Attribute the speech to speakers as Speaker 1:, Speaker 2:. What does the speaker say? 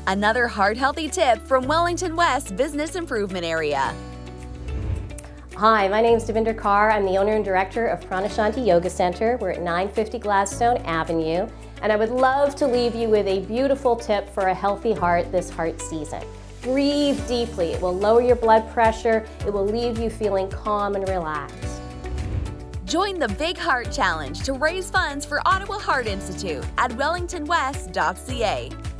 Speaker 1: Another heart-healthy tip from Wellington West Business Improvement Area.
Speaker 2: Hi, my name is Devinder Kaur. I'm the owner and director of PranaShanti Yoga Center. We're at 950 Gladstone Avenue, and I would love to leave you with a beautiful tip for a healthy heart this heart season. Breathe deeply. It will lower your blood pressure. It will leave you feeling calm and relaxed.
Speaker 1: Join the Big Heart Challenge to raise funds for Ottawa Heart Institute at wellingtonwest.ca.